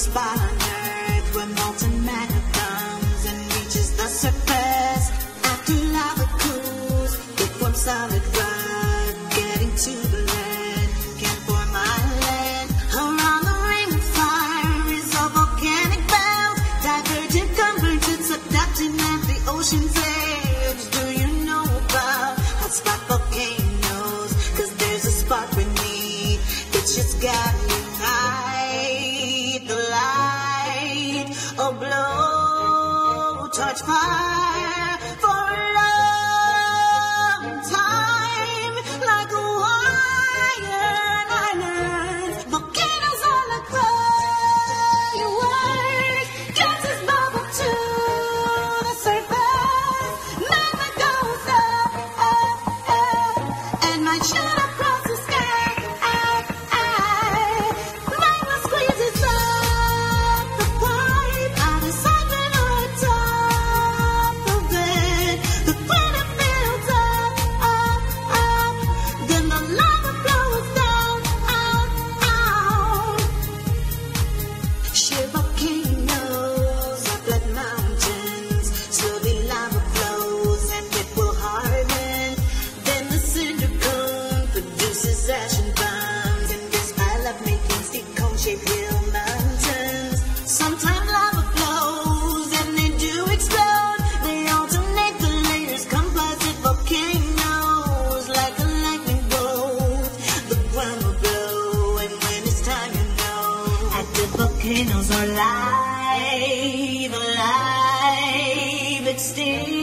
spot on earth where molten magma comes and reaches the surface. After lava cools, it forms solid rock, getting to the land, can form island. Around the ring of fire is a volcanic belt, divergent, convergent, adapting at the ocean's edge. Do you know about hotspot volcanoes? 'Cause there's a spark beneath, it's just gotta ignite the light, or blow torch fire for a long time, like a wire island. Volcanoes all across your world, gases bubble to the surface. Magma goes up, up, up, and might shoot across the sky. Magma squeezes up the pipe, out of sight when on top of it. The planet fills up, up, up, then the lava flows down, out, out. Sheer volcanoes are blood mountains. Slowly lava flows and it will harden. Then the cinder cone produces ash and bombs, and this pile of making steep cone-shaped hill mountains. Sometimes lava flows and they do explode. They alternate the layers, composite volcanoes. Like a lightning bolt, the ground will blow, and when it's time, you know, active volcanoes are alive, alive, extinct.